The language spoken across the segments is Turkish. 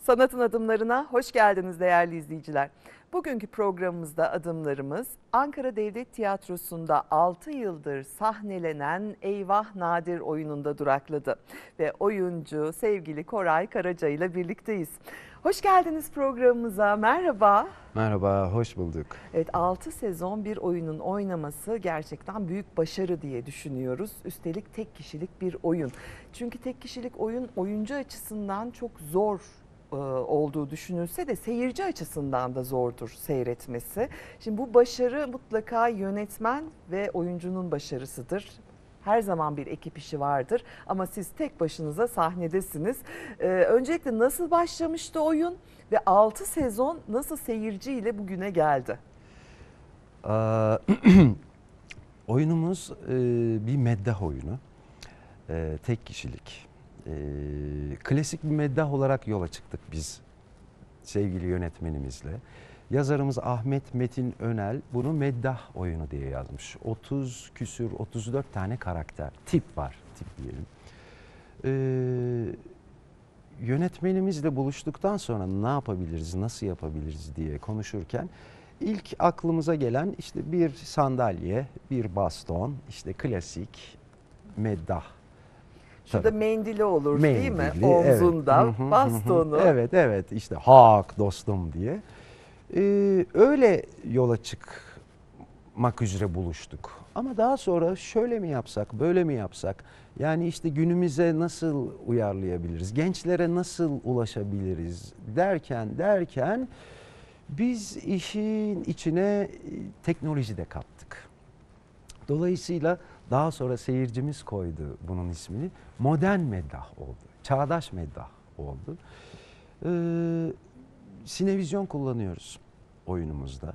Sanatın Adımlarına hoş geldiniz değerli izleyiciler. Bugünkü programımızda adımlarımız Ankara Devlet Tiyatrosu'nda 6 yıldır sahnelenen Eyvah Nadir oyununda durakladı. Ve oyuncu sevgili Koray Karaca ile birlikteyiz. Hoş geldiniz programımıza, merhaba. Merhaba, hoş bulduk. Evet, 6 sezon bir oyunun oynaması gerçekten büyük başarı diye düşünüyoruz. Üstelik tek kişilik bir oyun. Çünkü tek kişilik oyun oyuncu açısından çok zor olduğu düşünülse de seyirci açısından da zordur seyretmesi. Şimdi bu başarı mutlaka yönetmen ve oyuncunun başarısıdır. Her zaman bir ekip işi vardır ama siz tek başınıza sahnedesiniz. Öncelikle nasıl başlamıştı oyun ve 6 sezon nasıl seyirciyle bugüne geldi? Oyunumuz bir meddah oyunu. Tek kişilik. Klasik bir meddah olarak yola çıktık biz sevgili yönetmenimizle. Yazarımız Ahmet Metin Önel bunu meddah oyunu diye yazmış. 30 küsür 34 tane karakter, tip var, tip diyelim. Yönetmenimizle buluştuktan sonra ne yapabiliriz, nasıl yapabiliriz diye konuşurken ilk aklımıza gelen işte bir sandalye, bir baston, işte klasik meddah. Şurada mendili olur Mendili, değil mi? Omzunda, evet. bastonu. Evet işte hak dostum diye. Öyle yola çıkmak üzere buluştuk. Ama daha sonra şöyle mi yapsak, böyle mi yapsak? Yani işte günümüze nasıl uyarlayabiliriz? Gençlere nasıl ulaşabiliriz? Derken biz işin içine teknoloji de kattık. Dolayısıyla daha sonra seyircimiz koydu bunun ismini. Modern meddah oldu. Çağdaş meddah oldu. Sinevizyon kullanıyoruz oyunumuzda.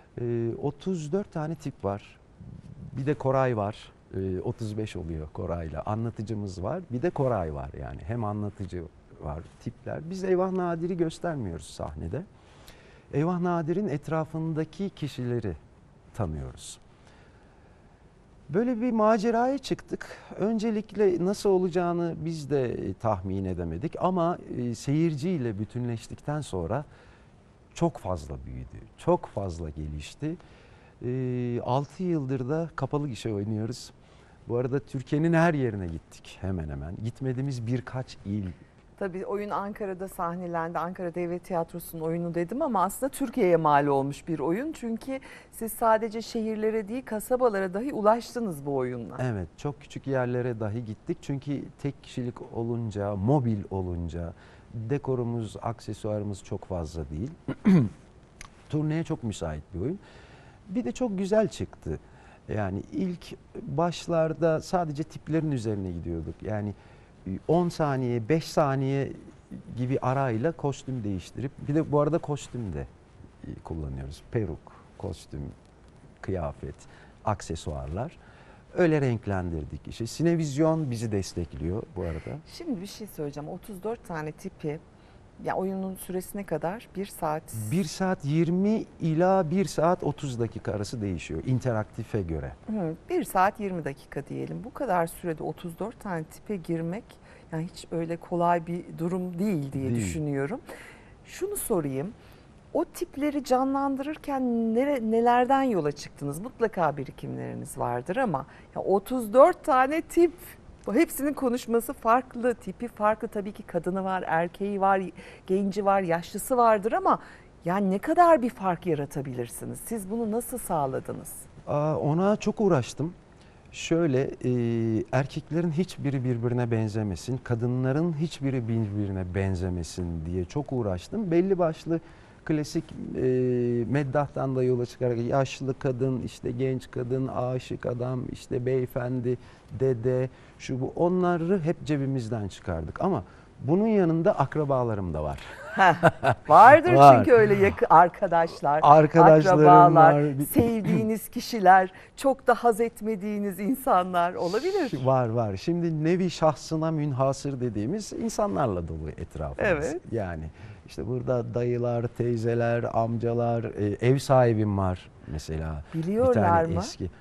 34 tane tip var. Bir de Koray var. 35 oluyor Koray'la. Anlatıcımız var. Bir de Koray var yani. Hem anlatıcı var, tipler. Biz Eyvah Nadir'i göstermiyoruz sahnede. Eyvah Nadir'in etrafındaki kişileri tanıyoruz. Böyle bir maceraya çıktık. Öncelikle nasıl olacağını biz de tahmin edemedik ama seyirciyle bütünleştikten sonra çok fazla büyüdü, çok fazla gelişti. 6 yıldır da kapalı gişe oynuyoruz. Bu arada Türkiye'nin her yerine gittik hemen hemen. Gitmediğimiz birkaç il. Tabii oyun Ankara'da sahnelendi. Ankara Devlet Tiyatrosu'nun oyunu dedim ama aslında Türkiye'ye mal olmuş bir oyun. Çünkü siz sadece şehirlere değil kasabalara dahi ulaştınız bu oyunla. Evet, çok küçük yerlere dahi gittik. Çünkü tek kişilik olunca, mobil olunca, dekorumuz, aksesuarımız çok fazla değil. Turneye çok müsait bir oyun. Bir de çok güzel çıktı. Yani ilk başlarda sadece tiplerin üzerine gidiyorduk. Yani 10 saniye, 5 saniye gibi arayla kostüm değiştirip, bir de bu arada kostüm de kullanıyoruz. Peruk, kostüm, kıyafet, aksesuarlar. Öyle renklendirdik işi. Sinevizyon bizi destekliyor bu arada. Şimdi bir şey söyleyeceğim. 34 tane tipi, ya oyunun süresine kadar 1 saat. 1 saat 20 ila 1 saat 30 dakika arası değişiyor interaktife göre. 1 saat 20 dakika diyelim. Bu kadar sürede 34 tane tipe girmek yani hiç öyle kolay bir durum değil diye düşünüyorum. Şunu sorayım. O tipleri canlandırırken nelerden yola çıktınız? Mutlaka birikimleriniz vardır ama ya 34 tane tip. Hepsinin konuşması farklı, tipi farklı. Tabii ki kadını var, erkeği var, genci var, yaşlısı vardır ama yani ne kadar bir fark yaratabilirsiniz? Siz bunu nasıl sağladınız? Ona çok uğraştım. Şöyle erkeklerin hiçbiri birbirine benzemesin, kadınların hiçbiri birbirine benzemesin diye çok uğraştım. Belli başlı klasik meddahtan da yola çıkarak yaşlı kadın, işte genç kadın, aşık adam, işte beyefendi, dede, şu bu onları hep cebimizden çıkardık. Ama bunun yanında akrabalarım da var. Vardır Var. çünkü öyle yakın arkadaşlar, Arkadaşlarım akrabalar, var. sevdiğiniz kişiler, çok da haz etmediğiniz insanlar olabilir. Var. Şimdi nevi şahsına münhasır dediğimiz insanlarla dolu etrafımız. Evet. Yani işte burada dayılar, teyzeler, amcalar, ev sahibim var mesela. Biliyorlar bir tane mı? eski.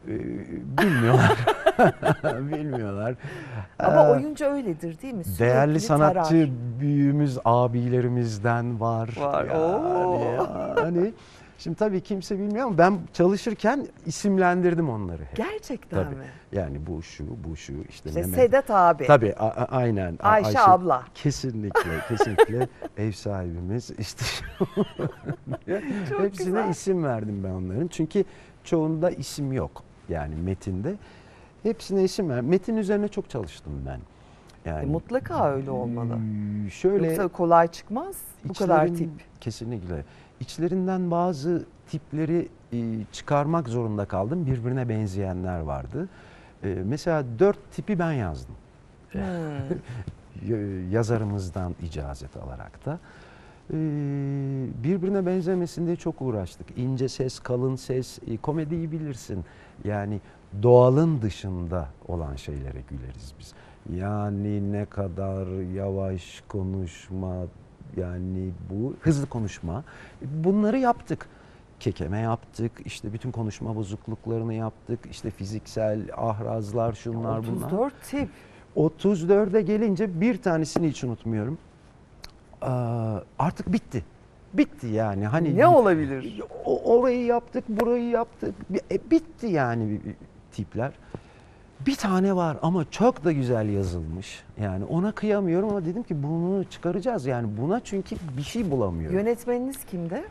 Bilmiyorlar. Bilmiyorlar. Ama Ee, oyuncu öyledir değil mi? Değerli Sürekli sanatçı tarar. büyüğümüz, abilerimizden var. Var. Oo. Yani şimdi tabii kimse bilmiyor ama ben çalışırken isimlendirdim onları hep. Gerçekten Tabii. mi? Yani bu şu, bu şu işte İşte Mehmet. Sedat abi, Tabii aynen. Ayşe abla. Kesinlikle, kesinlikle ev sahibimiz işte Çok hepsine güzel. isim verdim ben onların. Çünkü çoğunda isim yok. Yani metinde. Hepsine isim ver. Metin üzerine çok çalıştım ben. Yani Mutlaka öyle olmalı. şöyle Yoksa kolay çıkmaz bu kadar tip. kesinlikle içlerinden bazı tipleri çıkarmak zorunda kaldım. Birbirine benzeyenler vardı. Mesela 4 tipi ben yazdım. Hmm. Yazarımızdan icazet alarak da. Birbirine benzemesin diye çok uğraştık. İnce ses, kalın ses, komediyi bilirsin. Yani doğalın dışında olan şeylere güleriz biz. Yani ne kadar yavaş konuşma, yani bu hızlı konuşma. Bunları yaptık. Kekeme yaptık, işte bütün konuşma bozukluklarını yaptık, işte fiziksel ahrazlar, şunlar bunlar. 34 tip. 34'e gelince bir tanesini hiç unutmuyorum. Artık bitti. Bitti yani. Hani Ne olabilir? orayı yaptık, burayı yaptık. Bitti yani tipler. Bir tane var ama çok da güzel yazılmış. Yani ona kıyamıyorum ama dedim ki bunu çıkaracağız. Yani buna çünkü bir şey bulamıyorum. Yönetmeniniz kimdi?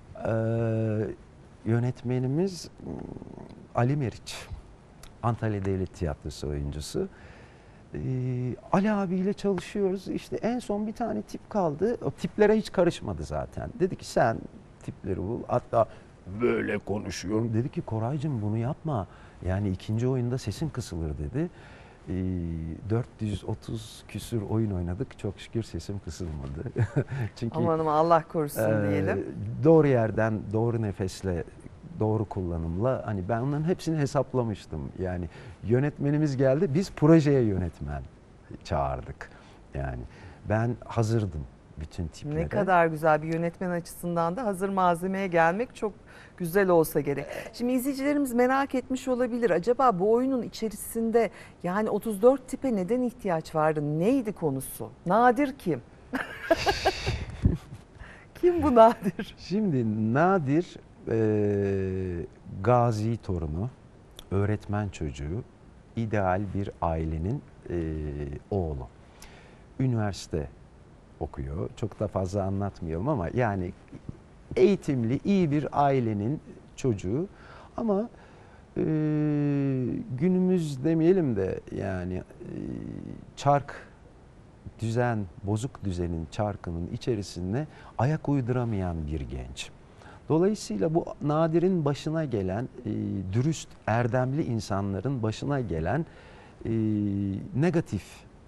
Yönetmenimiz Ali Meriç. Antalya Devlet Tiyatrosu oyuncusu. Ali abiyle çalışıyoruz. İşte en son bir tane tip kaldı. O tiplere hiç karışmadı zaten. Dedi ki sen tipleri bul. Hatta böyle konuşuyorum. Dedi ki Koraycığım bunu yapma. Yani ikinci oyunda sesin kısılır dedi. 430 küsür oyun oynadık. Çok şükür sesim kısılmadı. Çünkü Aman aman Allah korusun diyelim. doğru yerden, doğru nefesle, doğru kullanımla hani ben onların hepsini hesaplamıştım. Yani yönetmenimiz geldi. Biz projeye yönetmen çağırdık. Yani ben hazırdım bütün tiplere. Ne kadar güzel, bir yönetmen açısından da hazır malzemeye gelmek çok güzel olsa gerek. Şimdi izleyicilerimiz merak etmiş olabilir. Acaba bu oyunun içerisinde yani 34 tipe neden ihtiyaç vardı? Neydi konusu? Nadir kim? Kim bu Nadir? Şimdi Nadir gazi torunu, öğretmen çocuğu, ideal bir ailenin oğlu. Üniversite okuyor. Çok da fazla anlatmayalım ama yani eğitimli, iyi bir ailenin çocuğu. Ama günümüz demeyelim de yani çark düzen, bozuk düzenin çarkının içerisinde ayak uyduramayan bir genç. Dolayısıyla bu Nadir'in başına gelen, dürüst, erdemli insanların başına gelen negatif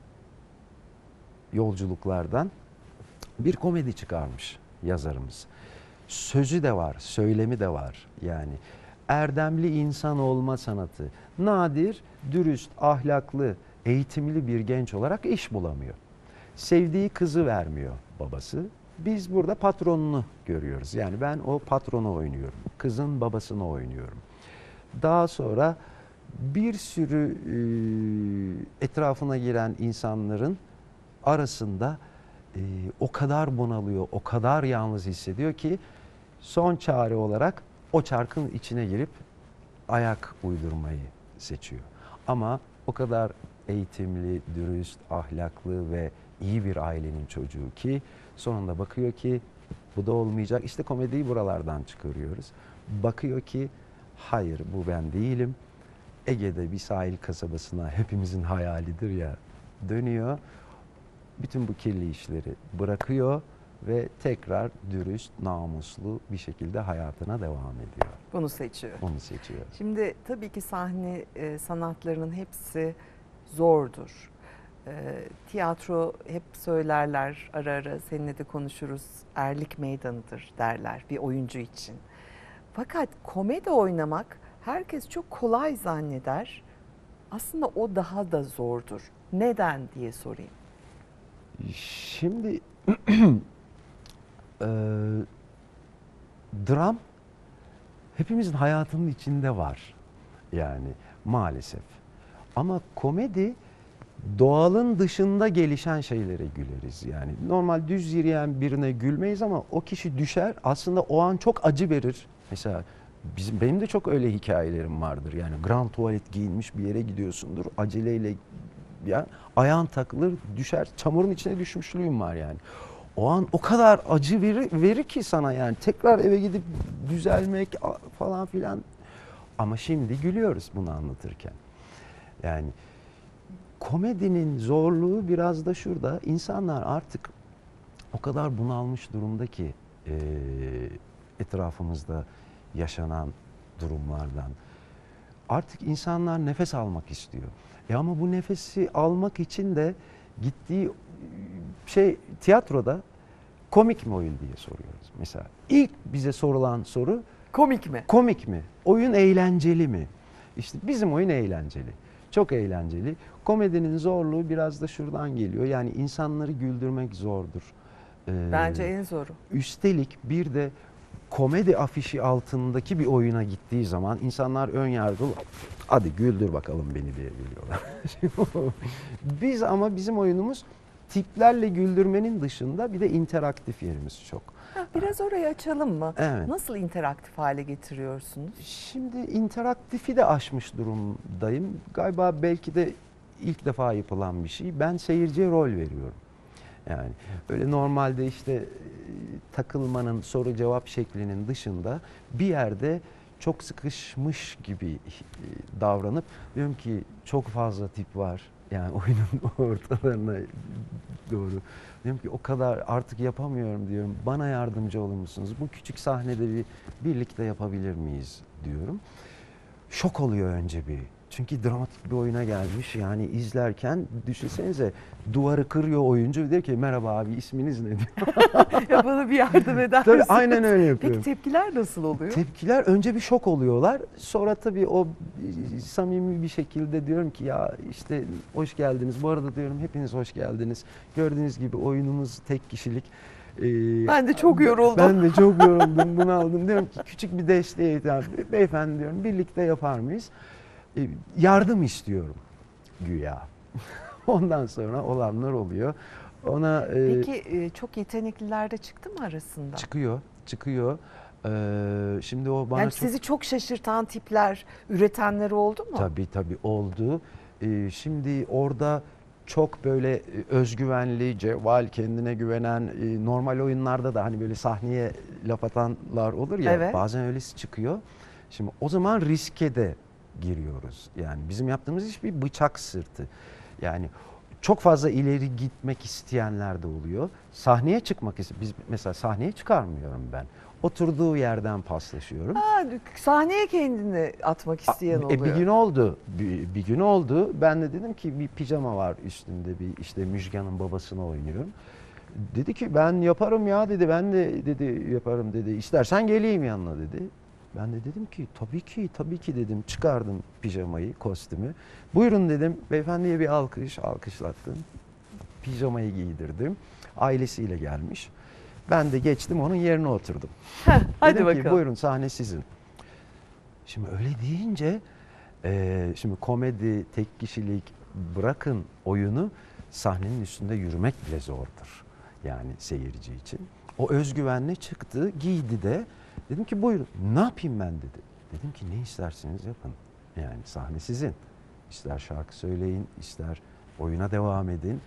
yolculuklardan bir komedi çıkarmış yazarımız. Sözü de var, söylemi de var. Yani erdemli insan olma sanatı. Nadir, dürüst, ahlaklı, eğitimli bir genç olarak iş bulamıyor. Sevdiği kızı vermiyor babası. Biz burada patronunu görüyoruz. Yani ben o patronu oynuyorum. Kızın babasını oynuyorum. Daha sonra bir sürü etrafına giren insanların arasında o kadar bunalıyor, o kadar yalnız hissediyor ki son çare olarak o çarkın içine girip ayak uydurmayı seçiyor. Ama o kadar eğitimli, dürüst, ahlaklı ve iyi bir ailenin çocuğu ki sonunda bakıyor ki bu da olmayacak. İşte komediyi buralardan çıkarıyoruz. Bakıyor ki hayır bu ben değilim. Ege'de bir sahil kasabasına hepimizin hayalidir ya, dönüyor. Bütün bu kirli işleri bırakıyor ve tekrar dürüst, namuslu bir şekilde hayatına devam ediyor. Bunu seçiyor. Onu seçiyor. Şimdi tabii ki sahne sanatlarının hepsi zordur. Tiyatro hep söylerler, ara ara seninle de konuşuruz, erlik meydanıdır derler bir oyuncu için. Fakat komedi oynamak herkes çok kolay zanneder. Aslında o daha da zordur. Neden diye sorayım. Şimdi dram hepimizin hayatının içinde var. Yani maalesef. Ama komedi doğalın dışında gelişen şeylere güleriz. Yani normal düz yürüyen birine gülmeyiz ama o kişi düşer. Aslında o an çok acı verir. Mesela benim de çok öyle hikayelerim vardır. Yani grand tuvalet giyinmiş bir yere gidiyorsundur. Aceleyle ya ayağın takılır, düşer. Çamurun içine düşmüşlüğüm var yani. O an o kadar acı verir ki sana yani. Tekrar eve gidip düzelmek falan filan. Ama şimdi gülüyoruz bunu anlatırken. Yani komedinin zorluğu biraz da şurada. İnsanlar artık o kadar bunalmış durumda ki etrafımızda yaşanan durumlardan. Artık insanlar nefes almak istiyor. Ama bu nefesi almak için de gittiği tiyatroda komik mi oyun diye soruyoruz. Mesela ilk bize sorulan soru Komik mi? komik mi? Oyun eğlenceli mi? İşte bizim oyun eğlenceli. Çok eğlenceli. Komedinin zorluğu biraz da şuradan geliyor. Yani insanları güldürmek zordur. Bence en zoru. Üstelik bir de komedi afişi altındaki bir oyuna gittiği zaman insanlar ön yargılı, hadi güldür bakalım beni diye gülüyorlar. Ama bizim oyunumuz tiplerle güldürmenin dışında bir de interaktif yerimiz çok. Biraz orayı açalım mı? Evet. Nasıl interaktif hale getiriyorsunuz? Şimdi interaktifi de aşmış durumdayım. Galiba belki de ilk defa yapılan bir şey. Ben seyirciye rol veriyorum. Yani öyle normalde işte takılmanın soru cevap şeklinin dışında bir yerde çok sıkışmış gibi davranıp diyorum ki çok fazla tip var. Yani oyunun ortalarına doğru. Diyorum ki o kadar artık yapamıyorum diyorum. Bana yardımcı olur musunuz? Bu küçük sahnede birlikte yapabilir miyiz diyorum. Şok oluyor önce bir. Çünkü dramatik bir oyuna gelmiş. Yani izlerken düşünsenize duvarı kırıyor oyuncu. Der ki merhaba abi isminiz ne diyor. Ya bana bir yardım eder Tabii misiniz? aynen öyle yapıyorum. Peki tepkiler nasıl oluyor? Tepkiler önce bir şok oluyorlar. Sonra tabii o samimi bir şekilde diyorum ki ya işte hoş geldiniz. Bu arada diyorum hepiniz hoş geldiniz. Gördüğünüz gibi oyunumuz tek kişilik. Ben de çok yoruldum. Ben de çok yoruldum, bunaldım. Diyorum ki küçük bir desteğe ihtiyacım. Beyefendi diyorum birlikte yapar mıyız? Yardım istiyorum güya. Ondan sonra olanlar oluyor. Ona Peki çok yetenekliler de çıktı mı arasında? çıkıyor. Şimdi o bana Yani çok sizi çok şaşırtan tipler, üretenler oldu mu? tabii oldu. Şimdi orada çok böyle özgüvenli, cevval, kendine güvenen, normal oyunlarda da hani böyle sahneye laf atanlar olur ya, Evet. bazen öylesi çıkıyor. Şimdi o zaman riske de giriyoruz. Yani bizim yaptığımız iş bir bıçak sırtı. Yani çok fazla ileri gitmek isteyenler de oluyor. Sahneye çıkmak istiyor. Biz mesela sahneye çıkarmıyorum ben. Oturduğu yerden paslaşıyorum. Sahneye kendini atmak isteyen oluyor. Bir gün oldu. Bir gün oldu. Ben de dedim ki bir pijama var üstünde, bir işte Müjgan'ın babasını oynuyorum. Dedi ki ben yaparım ya dedi. Ben de dedi yaparım dedi. İstersen geleyim yanına dedi. Ben de dedim ki tabii ki dedim. Çıkardım pijamayı, kostümü. Buyurun dedim. Beyefendiye bir alkışlattım. Pijamayı giydirdim. Ailesiyle gelmiş. Ben de geçtim onun yerine oturdum. Hadi Dedim ki bakalım. buyurun sahne sizin. Şimdi öyle deyince şimdi komedi, tek kişilik bırakın oyunu sahnenin üstünde yürümek bile zordur. Yani seyirci için. O özgüvenle çıktı, giydi de. Dedim ki buyurun ne yapayım ben dedi. Dedim ki ne isterseniz yapın. Yani sahne sizin. İster şarkı söyleyin, ister oyuna devam edin.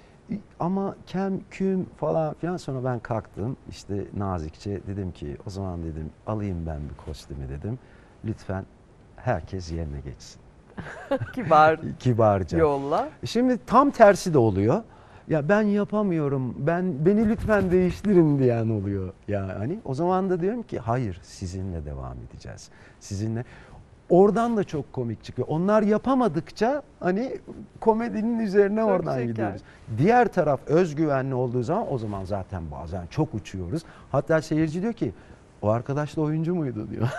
Ama kem, küm falan filan sonra ben kalktım. İşte nazikçe dedim ki o zaman dedim alayım ben bir kostümü dedim. Lütfen herkes yerine geçsin. Kibar Kibarca. yolla. Şimdi tam tersi de oluyor. Ya ben yapamıyorum. Beni lütfen değiştirin diyen oluyor. Yani o zaman da diyorum ki hayır sizinle devam edeceğiz. Sizinle. Oradan da çok komik çıkıyor. Onlar yapamadıkça hani komedinin üzerine Çok oradan şeker. gidiyoruz. Diğer taraf özgüvenli olduğu zaman o zaman zaten bazen çok uçuyoruz. Hatta seyirci diyor ki o arkadaş da oyuncu muydu diyor.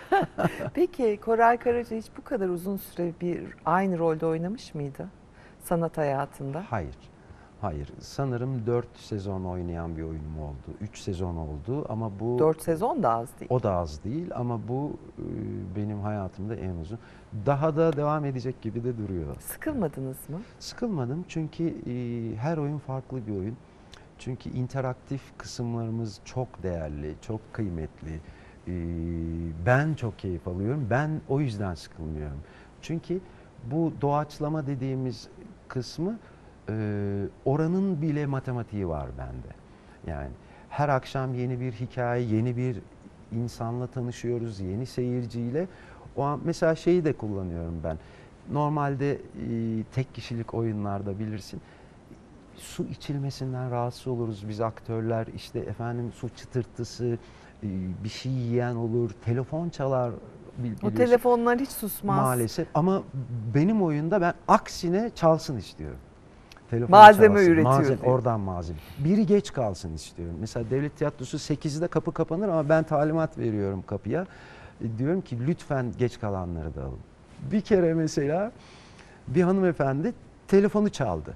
Peki Koray Karaca hiç bu kadar uzun süre aynı rolde oynamış mıydı sanat hayatında? Hayır. Sanırım 4 sezon oynayan bir oyunum oldu. 3 sezon oldu ama bu 4 sezon da az değil. o da az değil ama bu benim hayatımda en uzun. Daha da devam edecek gibi de duruyor. Sıkılmadınız mı? Sıkılmadım çünkü her oyun farklı bir oyun. Çünkü interaktif kısımlarımız çok değerli, çok kıymetli. E, Ben çok keyif alıyorum. Ben o yüzden sıkılmıyorum. Çünkü bu doğaçlama dediğimiz kısmı oranın bile matematiği var bende. Yani her akşam yeni bir hikaye, yeni bir insanla tanışıyoruz, yeni seyirciyle. O an mesela şeyi de kullanıyorum ben. Normalde tek kişilik oyunlarda bilirsin su içilmesinden rahatsız oluruz biz aktörler. İşte efendim su çıtırtısı, bir şey yiyen olur, telefon çalar O biliyorsun. telefonlar hiç susmaz. Maalesef ama benim oyunda ben aksine çalsın istiyorum. Telefon Malzeme çalsın, üretiyor diyor. oradan malzeme. Biri geç kalsın istiyorum. Mesela Devlet Tiyatrosu 8'de kapı kapanır ama ben talimat veriyorum kapıya. Diyorum ki lütfen geç kalanları da alın. Bir kere mesela bir hanımefendi telefonu çaldı.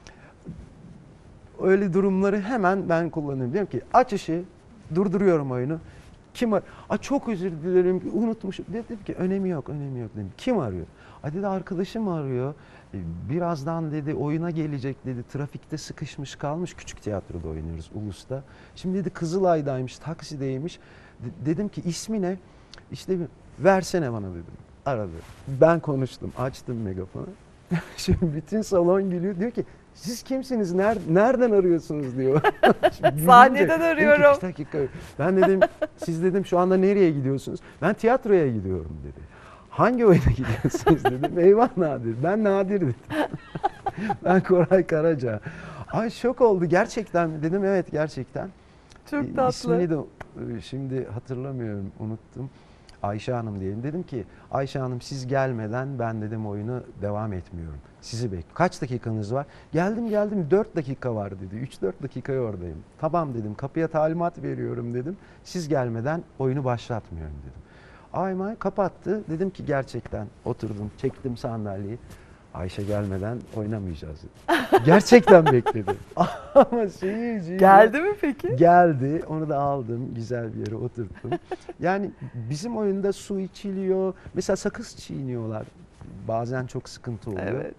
Öyle durumları hemen ben kullanıyorum. Diyorum ki aç ışığı, durduruyorum oyunu. Kim ar? Çok özür dilerim, unutmuşum. Dedim ki önemi yok, önemi yok dedim. Kim arıyor? Dedi arkadaşım arıyor. Birazdan dedi oyuna gelecek dedi. Trafikte sıkışmış kalmış. Küçük tiyatroda oynuyoruz Ulus'ta. Şimdi dedi Kızılay'daymış, taksideymiş. Dedim ki ismi ne? İşte versene bana dedim. Aradı. Ben konuştum, açtım megafonu. Şimdi bütün salon gülüyor. Diyor ki siz kimsiniz? Nereden arıyorsunuz diyor. Sahneden Dedim arıyorum. ki, 2 dakika. Ben dedim siz dedim şu anda nereye gidiyorsunuz? Ben tiyatroya gidiyorum dedi. Hangi oyuna gidiyorsunuz dedim. Eyvah Nadir. Ben Nadir dedim. Ben Koray Karaca. Ay şok oldu gerçekten mi? Dedim evet gerçekten. Çok tatlı. İsmini de şimdi hatırlamıyorum, unuttum. Ayşe Hanım diyelim. Dedim ki Ayşe Hanım siz gelmeden ben dedim oyunu devam etmiyorum. Sizi bekliyorum. Kaç dakikanız var? Geldim 4 dakika var dedi. 3-4 dakikaya oradayım. Tamam dedim kapıya talimat veriyorum dedim. Siz gelmeden oyunu başlatmıyorum dedim. Aymay kapattı. Dedim ki gerçekten oturdum çektim sandalyeyi. Ayşe gelmeden oynamayacağız dedi. Gerçekten bekledim. Ama seyirci... Geldi mi peki? Geldi. Onu da aldım. Güzel bir yere oturttum. Yani bizim oyunda su içiliyor. Mesela sakız çiğniyorlar. Bazen çok sıkıntı oluyor. Evet.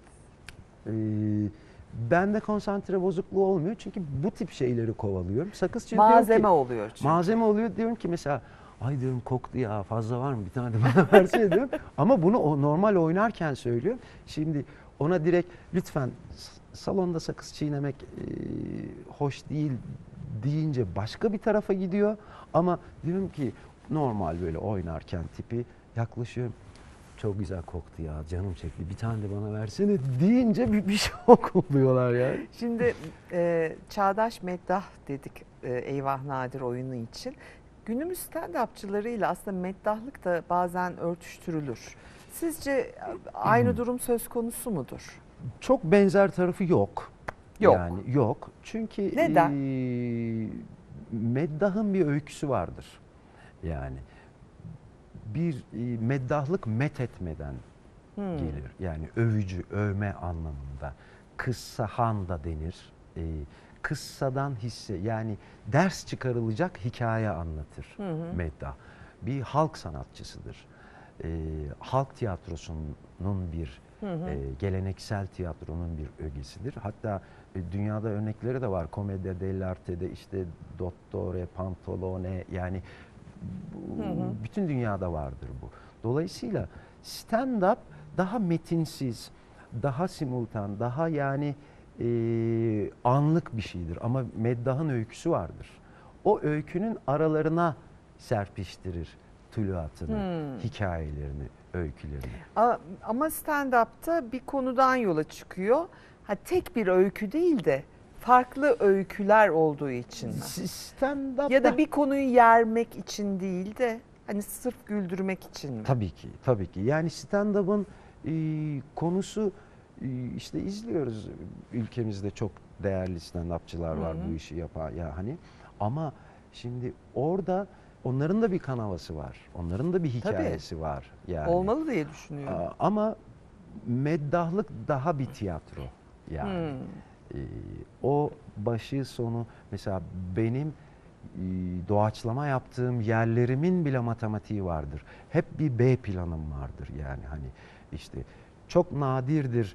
Bende konsantre bozukluğu olmuyor. Çünkü bu tip şeyleri kovalıyorum. Sakız çiğniyorum Malzeme ki, oluyor çünkü. malzeme oluyor diyorum ki mesela ay diyorum koktu ya fazla var mı bir tane de bana versene diyorum. Ama bunu o normal oynarken söylüyorum. Şimdi ona direkt lütfen salonda sakız çiğnemek hoş değil deyince başka bir tarafa gidiyor. Ama diyorum ki normal böyle oynarken tipi yaklaşıyorum. Çok güzel koktu ya canım çekti bir tane de bana versene deyince bir şok oluyorlar ya. Şimdi çağdaş meddah dedik Eyvah Nadir oyunu için. Günümüz stand-upçılarıyla aslında meddahlık da bazen örtüştürülür. Sizce aynı durum söz konusu mudur? Çok benzer tarafı yok. Yok. Yani yok. Çünkü Neden? meddahın bir öyküsü vardır. Yani bir meddahlık methetmeden gelir. Yani övücü, övme anlamında. Kıssahan da denir. Kıssadan hisse yani ders çıkarılacak hikaye anlatır meddah. Bir halk sanatçısıdır. Halk tiyatrosunun bir geleneksel tiyatronun bir ögesidir. Hatta dünyada örnekleri de var. Commedia dell'arte'de işte Dottore, Pantalone yani bütün dünyada vardır bu. Dolayısıyla stand-up daha metinsiz, daha simultan, daha yani anlık bir şeydir. Ama meddahın öyküsü vardır. O öykünün aralarına serpiştirir tuluatını, hikayelerini, öykülerini. Ama stand-up'ta bir konudan yola çıkıyor. Tek bir öykü değil de farklı öyküler olduğu için mi? Stand-up Ya da bir konuyu yermek için değil de hani sırf güldürmek için mi? Tabii ki, tabii ki. Yani stand-up'ın konusu işte izliyoruz ülkemizde çok değerli stand-upçılar var bu işi yapan ya hani ama şimdi orada onların da bir kanavası var. Onların da bir hikayesi var yani. Olmalı diye düşünüyorum. Ama meddahlık daha bir tiyatro yani. O başı sonu mesela benim doğaçlama yaptığım yerlerimin bile matematiği vardır. Hep bir B planım vardır yani hani işte çok nadirdir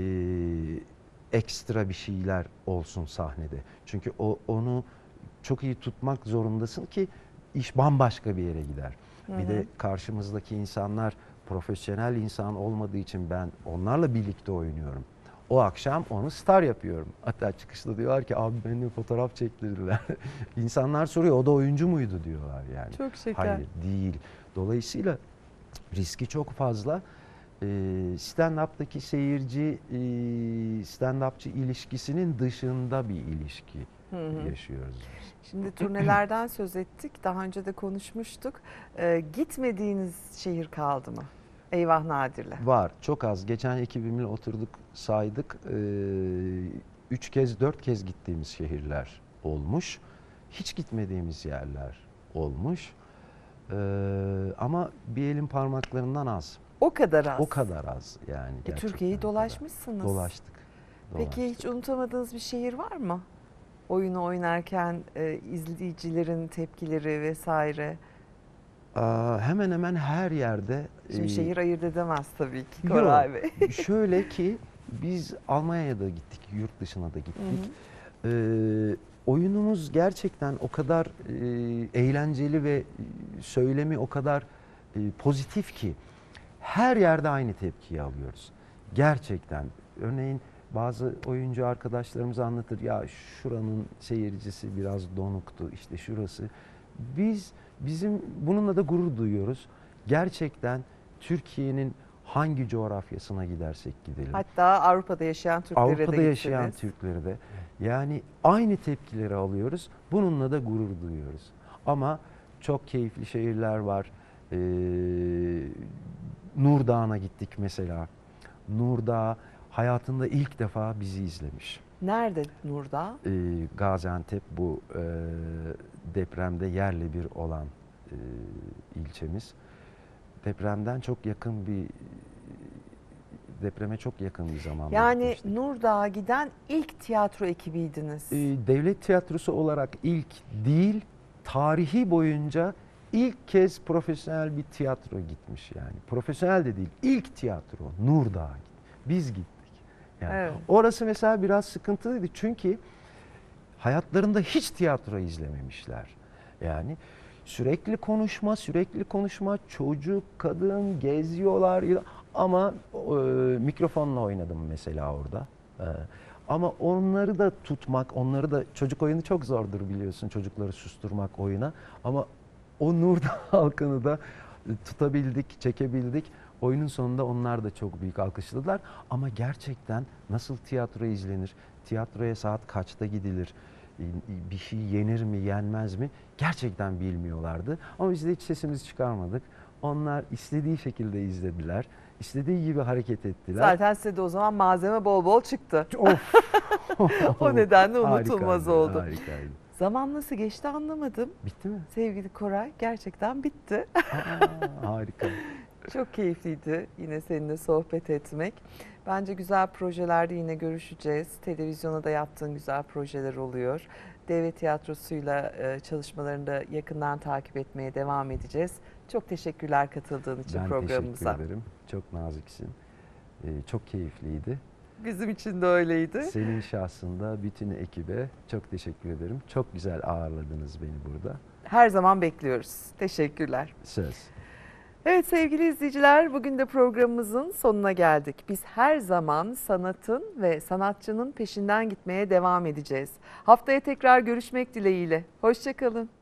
ekstra bir şeyler olsun sahnede. Çünkü onu çok iyi tutmak zorundasın ki iş bambaşka bir yere gider. Bir de karşımızdaki insanlar profesyonel insan olmadığı için ben onlarla birlikte oynuyorum. O akşam onu star yapıyorum. Hatta çıkışta diyorlar ki abi benimle fotoğraf çektirdiler. İnsanlar soruyor o da oyuncu muydu diyorlar yani. Çok şeker. Hayır değil. Dolayısıyla riski çok fazla. Stand-up'taki seyirci stand-upçı ilişkisinin dışında bir ilişki yaşıyoruz biz. Şimdi turnelerden söz ettik. Daha önce de konuşmuştuk. Gitmediğiniz şehir kaldı mı? Eyvah Nadir'le. Var. Çok az. Geçen ekibimle oturduk saydık. 3 kez 4 kez gittiğimiz şehirler olmuş. Hiç gitmediğimiz yerler olmuş. Ama bir elin parmaklarından az. O kadar az. O kadar az yani. Gerçekten Türkiye'yi o kadar. dolaşmışsınız. Dolaştık. Peki hiç unutamadığınız bir şehir var mı? Oyunu oynarken izleyicilerin tepkileri vesaire. Hemen hemen her yerde. Şimdi şehir ayırt edemez tabii ki Yok. Koray Bey. Şöyle ki biz Almanya'ya da gittik, yurt dışına da gittik. Oyunumuz gerçekten o kadar eğlenceli ve söylemi o kadar pozitif ki her yerde aynı tepkiyi alıyoruz. Gerçekten. Örneğin bazı oyuncu arkadaşlarımız anlatır ya şuranın seyircisi biraz donuktu işte şurası. Bizim bununla da gurur duyuyoruz. Gerçekten Türkiye'nin hangi coğrafyasına gidersek gidelim. Hatta Avrupa'da yaşayan Türklere de Avrupa'da yaşayan gittiniz. Türkleri de. Yani aynı tepkileri alıyoruz. Bununla da gurur duyuyoruz. Ama çok keyifli şehirler var. Nur Dağı'na gittik mesela. Nur Dağı hayatında ilk defa bizi izlemiş. Nerede Nurdağ? Gaziantep bu depremde yerle bir olan ilçemiz. Depreme çok yakın bir zamanda Yani gitmiştik. Nurdağ'a giden ilk tiyatro ekibiydiniz. Devlet tiyatrosu olarak ilk değil, tarihi boyunca ilk kez profesyonel bir tiyatro gitmiş yani. Profesyonel de değil, ilk tiyatro Nurdağ'a biz gittik. Yani Evet. orası mesela biraz sıkıntılıydı çünkü hayatlarında hiç tiyatro izlememişler. Yani sürekli konuşma, çocuk, kadın geziyorlar ama mikrofonla oynadım mesela orada. Ama onları da tutmak, çocuk oyunu çok zordur biliyorsun çocukları susturmak oyuna. Ama o Nurdağ halkını da tutabildik, çekebildik. Oyunun sonunda onlar da çok büyük alkışladılar. Ama gerçekten nasıl tiyatro izlenir, tiyatroya saat kaçta gidilir, bir şey yenir mi, yenmez mi gerçekten bilmiyorlardı. Ama biz de hiç sesimizi çıkarmadık. Onlar istediği şekilde izlediler. İstediği gibi hareket ettiler. Zaten size de o zaman malzeme bol bol çıktı. Of! O nedenle unutulmaz Harikaydı, oldu. harikaydı. Zaman nasıl geçti anlamadım. Bitti mi? Sevgili Koray, gerçekten bitti. Harika. Çok keyifliydi yine seninle sohbet etmek. Bence güzel projelerde yine görüşeceğiz. Televizyona da yaptığın güzel projeler oluyor. Devlet tiyatrosuyla çalışmalarını da yakından takip etmeye devam edeceğiz. Çok teşekkürler katıldığın için programımıza. Ben teşekkür ederim. Çok naziksin. Çok keyifliydi. Bizim için de öyleydi. Senin şahsında bütün ekibe çok teşekkür ederim. Çok güzel ağırladınız beni burada. Her zaman bekliyoruz. Teşekkürler. Söz. Evet sevgili izleyiciler, bugün de programımızın sonuna geldik. Biz her zaman sanatın ve sanatçının peşinden gitmeye devam edeceğiz. Haftaya tekrar görüşmek dileğiyle. Hoşça kalın.